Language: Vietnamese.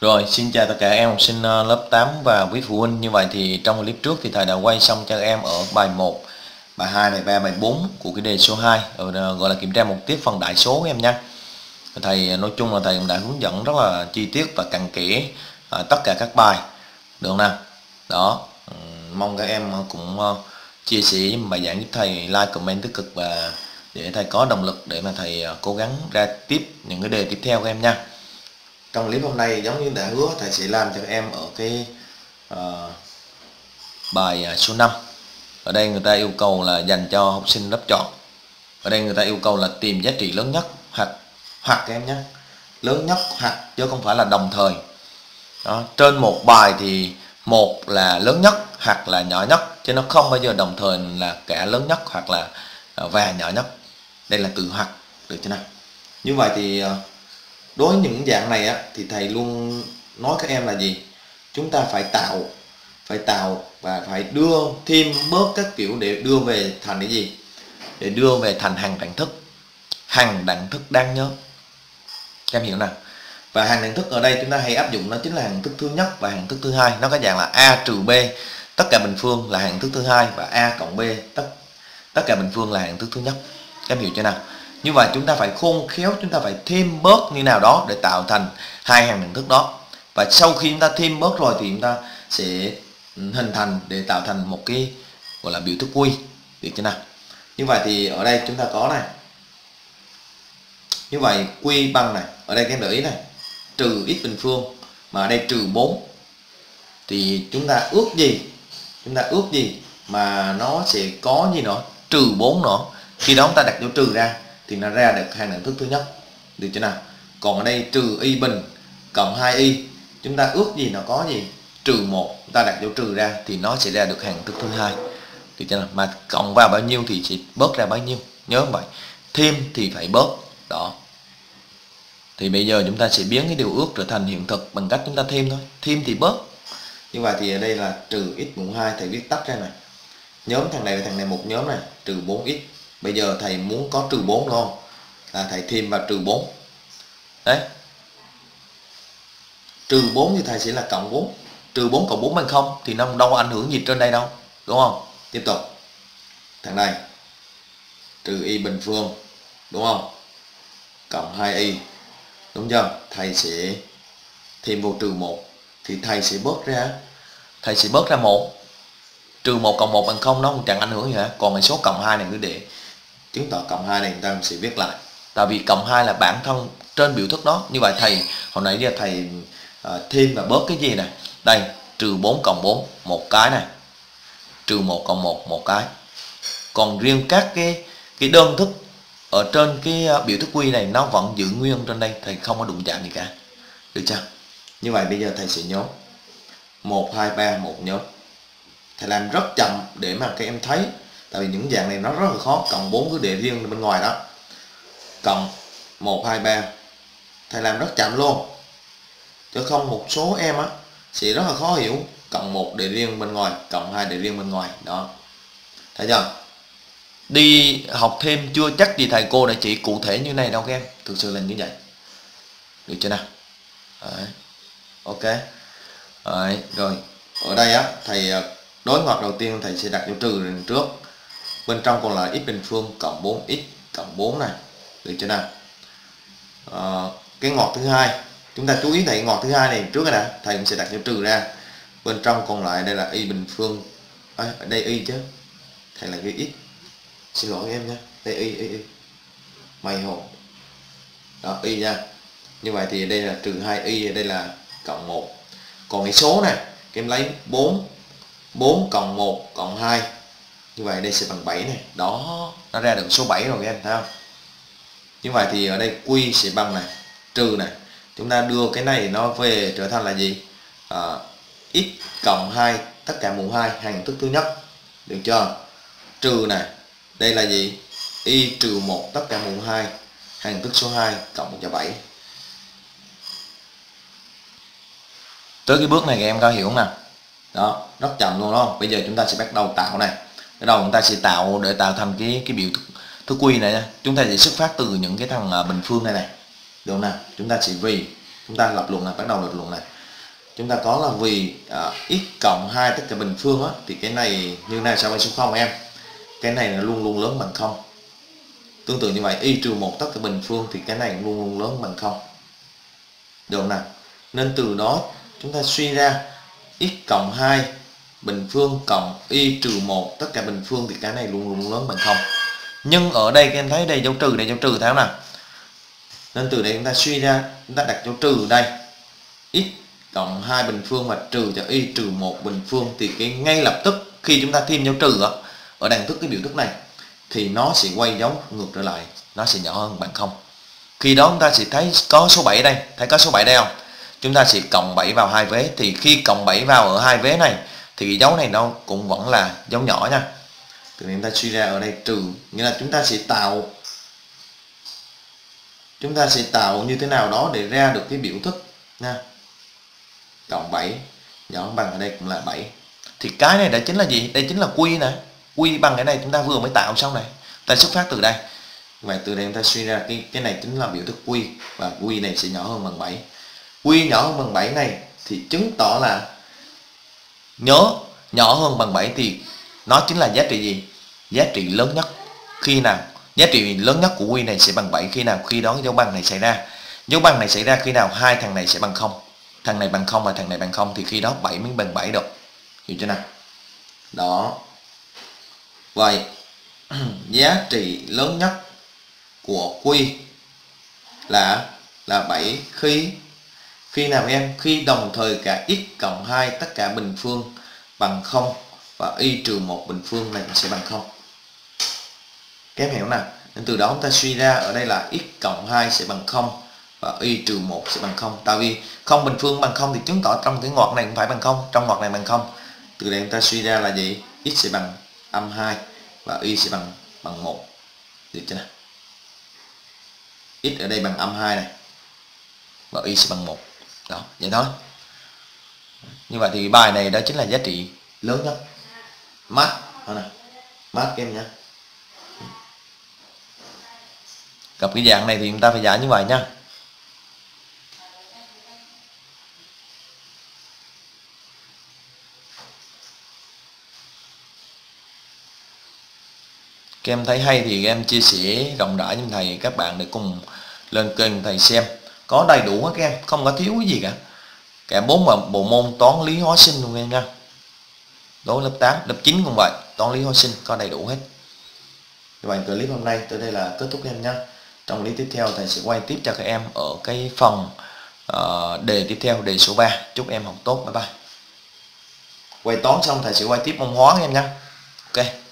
Rồi, xin chào tất cả em học sinh lớp 8 và quý phụ huynh. Như vậy thì trong clip trước thì thầy đã quay xong cho em ở bài 1, bài 2, bài 3, bài 4 của cái đề số 2, gọi là kiểm tra mục tiếp phần đại số em nha. Thầy nói chung là thầy cũng đã hướng dẫn rất là chi tiết và cặn kẽ tất cả các bài, được không nào? Đó, mong các em cũng chia sẻ bài giảng giúp thầy, like, comment tích cực và để thầy có động lực để mà thầy cố gắng ra tiếp những cái đề tiếp theo các em nha. Trong clip hôm nay giống như đã hứa, thầy sẽ làm cho các em ở cái bài số 5. Ở đây người ta yêu cầu là dành cho học sinh lớp chọn. Ở đây người ta yêu cầu là tìm giá trị lớn nhất hoặc các em nhé, lớn nhất hoặc chứ không phải là đồng thời. Đó, trên một bài thì một là lớn nhất hoặc là nhỏ nhất, chứ nó không bao giờ đồng thời là cả lớn nhất hoặc là và nhỏ nhất. Đây là từ hoặc, được chưa nào? Như vậy thì đối với những dạng này á, thì thầy luôn nói các em là gì? Chúng ta phải tạo và phải đưa thêm bớt các kiểu để đưa về thành cái gì? Để đưa về thành hàng đẳng thức. Hàng đẳng thức đáng nhớ. Các em hiểu nào? Và hàng đẳng thức ở đây chúng ta hay áp dụng nó chính là hàng thức thứ nhất và hàng thức thứ hai. Nó có dạng là A trừ B, tất cả bình phương là hàng thức thứ hai, và A cộng B, tất cả bình phương là hàng thức thứ nhất. Các em hiểu chưa nào? Như vậy chúng ta phải khôn khéo, chúng ta phải thêm bớt như nào đó để tạo thành hai hàng đẳng thức đó. Và sau khi chúng ta thêm bớt rồi thì chúng ta sẽ hình thành để tạo thành một cái gọi là biểu thức quy, được chưa nào? Như vậy thì ở đây chúng ta có này. Như vậy quy bằng này, ở đây các em để ý này, trừ x bình phương mà ở đây trừ 4. Thì chúng ta ước gì? Chúng ta ước gì mà nó sẽ có gì nữa? Trừ 4 nữa. Khi đó chúng ta đặt dấu trừ ra thì nó ra được hàng đẳng thức thứ nhất, được chưa nào? Còn ở đây trừ y bình cộng 2y, chúng ta ước gì nó có gì? Trừ 1, chúng ta đặt dấu trừ ra thì nó sẽ ra được hàng thức thứ hai, được chưa nào? Mà cộng vào bao nhiêu thì sẽ bớt ra bấy nhiêu, nhớ vậy. Thêm thì phải bớt. Đó. Thì bây giờ chúng ta sẽ biến cái điều ước trở thành hiện thực bằng cách chúng ta thêm thôi. Thêm thì bớt. Như vậy thì ở đây là trừ x mũ 2, thầy viết tắt ra này. Nhóm thằng này và thằng này một nhóm này, trừ 4x. Bây giờ thầy muốn có trừ 4 đúng không? Là thầy thêm vào trừ 4. Đấy. Trừ 4 thì thầy sẽ là cộng 4. Trừ 4 cộng 4 bằng 0 thì nó đâu có ảnh hưởng gì trên đây đâu, đúng không? Tiếp tục. Thằng này trừ y bình phương, đúng không? Cộng 2y. Đúng chưa? Thầy sẽ thêm vô trừ 1 thì thầy sẽ bớt ra 1. Trừ 1 cộng 1 bằng 0 nó không chẳng ảnh hưởng gì hết. Còn cái số cộng 2 này cứ để chứng tỏ cộng 2 này người ta sẽ viết lại. Tại vì cộng 2 là bản thân trên biểu thức đó. Như vậy thầy hồi nãy giờ thầy thêm và bớt cái gì này? Đây, trừ 4 cộng 4 một cái này. Trừ 1 cộng 1 một cái. Còn riêng các cái đơn thức ở trên cái biểu thức quy này nó vẫn giữ nguyên trên đây, thầy không có đụng chạm gì cả. Được chưa? Như vậy bây giờ thầy sẽ nhóm 1, 2, 3 một nhóm. Thầy làm rất chậm để mà các em thấy. Tại vì những dạng này nó rất là khó. Cộng 4 cứ để riêng bên ngoài đó. Cộng 1, 2, 3. Thầy làm rất chậm luôn. Chứ không một số em á sẽ rất là khó hiểu. Cộng 1 để riêng bên ngoài, cộng 2 để riêng bên ngoài. Đó. Thấy chưa? Đi học thêm chưa chắc gì thầy cô đã chỉ cụ thể như này đâu các em. Thực sự là như vậy. Được chưa nào? Đấy. Ok. Đấy. Rồi. Ở đây á thầy đối ngoặc đầu tiên thầy sẽ đặt dấu trừ lên trước. Bên trong còn là x bình phương cộng 4x cộng 4 này. Được chưa nào? Cái ngoặc thứ hai, chúng ta chú ý thầy ngoặc thứ hai này trước đã. Thầy cũng sẽ đặt dấu trừ ra. Bên trong còn lại đây là y bình phương. Ở đây y chứ. Thầy là ghi x. Xin lỗi em nhé. Đây y. Mày hồ. Đó y nha. Như vậy thì đây là trừ 2y, đây là cộng 1. Còn cái số này các em lấy 4 cộng 1 cộng 2. Như vậy đây sẽ bằng 7 này. Đó, nó ra được số 7 rồi các em thấy không? Như vậy thì ở đây quy sẽ bằng này, trừ này. Chúng ta đưa cái này nó về trở thành là gì? X cộng 2 tất cả mũ 2, hàng thức thứ nhất. Được chưa? Trừ này. Đây là gì? Y trừ 1 tất cả mũ 2, hàng thức số 2 cộng cho 7. Tới cái bước này các em có hiểu không nào? Đó, rất chậm luôn đó. Bây giờ chúng ta sẽ bắt đầu tạo này. Bắt đầu chúng ta sẽ tạo để tạo thành cái biểu thức quy này nha. Chúng ta sẽ xuất phát từ những cái thằng bình phương này này. Được không nào? Chúng ta sẽ chúng ta lập luận này, bắt đầu lập luận này. chúng ta có là vì x cộng 2 tất cả bình phương á, thì cái này như này sao bằng số 0 em. Cái này là luôn luôn lớn bằng 0. Tương tự như vậy, y trừ 1 tất cả bình phương thì cái này luôn luôn lớn bằng 0. Được không nào? Nên từ đó chúng ta suy ra x cộng 2 bình phương cộng y trừ 1 tất cả bình phương thì cái này luôn luôn lớn bằng 0. Nhưng ở đây các em thấy đây dấu trừ thế nào? Nên từ đây chúng ta suy ra, chúng ta đặt dấu trừ đây. X cộng 2 bình phương và trừ cho y trừ 1 bình phương thì cái ngay lập tức khi chúng ta thêm dấu trừ ở đằng thức cái biểu thức này thì nó sẽ quay dấu ngược trở lại, nó sẽ nhỏ hơn bằng 0. Khi đó chúng ta sẽ thấy có số 7 đây, thấy có số 7 đây không? Chúng ta sẽ cộng 7 vào hai vế, thì khi cộng 7 vào ở hai vế này thì cái dấu này nó cũng vẫn là dấu nhỏ nha. Từ nên ta suy ra ở đây trừ, nghĩa là chúng ta sẽ tạo như thế nào đó để ra được cái biểu thức nha. Cộng 7 nhỏ bằng ở đây cũng là 7. Thì cái này đã chính là gì? Đây chính là quy nè. Quy bằng cái này chúng ta vừa mới tạo xong này. Ta xuất phát từ đây. Vậy từ đây chúng ta suy ra cái này chính là biểu thức quy, và quy này sẽ nhỏ hơn bằng 7. Quy nhỏ hơn bằng 7 này thì chứng tỏ là nhỏ hơn bằng 7 thì nó chính là giá trị gì? Giá trị lớn nhất. Khi nào? Giá trị lớn nhất của quy này sẽ bằng 7 khi nào? Khi đó dấu bằng này xảy ra. Dấu bằng này xảy ra khi nào? Hai thằng này sẽ bằng 0. Thằng này bằng 0 và thằng này bằng 0 thì khi đó 7 mới bằng 7 được. Hiểu chưa nào? Đó. Vậy giá trị lớn nhất của quy là 7 khi nào em? Khi đồng thời cả x cộng 2 tất cả bình phương bằng 0 và y trừ 1 bình phương này sẽ bằng 0. Các em hiểu nào? Nên từ đó chúng ta suy ra ở đây là x cộng 2 sẽ bằng 0 và y trừ 1 sẽ bằng 0. Tại vì 0 bình phương bằng 0 thì chứng tỏ trong cái ngoặc này cũng phải bằng 0, trong ngoặc này bằng 0. Từ đây chúng ta suy ra là gì? X sẽ bằng âm 2 và y sẽ bằng 1. Được chưa nào? X ở đây bằng âm 2 này và y sẽ bằng 1. Đó, vậy thôi. Như vậy thì bài này đó chính là giá trị lớn nhất. Mát các em nhé. Gặp cái dạng này thì chúng ta phải giải như vậy nha. Các em thấy hay thì các em chia sẻ rộng rãi với thầy các bạn để cùng lên kênh thầy xem. Có đầy đủ hết các em, không có thiếu cái gì cả. Cả 4 bộ môn toán lý hóa sinh luôn em nha. Đối lớp 8, lớp 9 cũng vậy, toán lý hóa sinh có đầy đủ hết. Vậy clip hôm nay tới đây là kết thúc em nha. Trong clip tiếp theo thầy sẽ quay tiếp cho các em ở cái phần đề tiếp theo, đề số 3. Chúc em học tốt, bye bye. Quay toán xong thầy sẽ quay tiếp môn hóa em nha. Ok.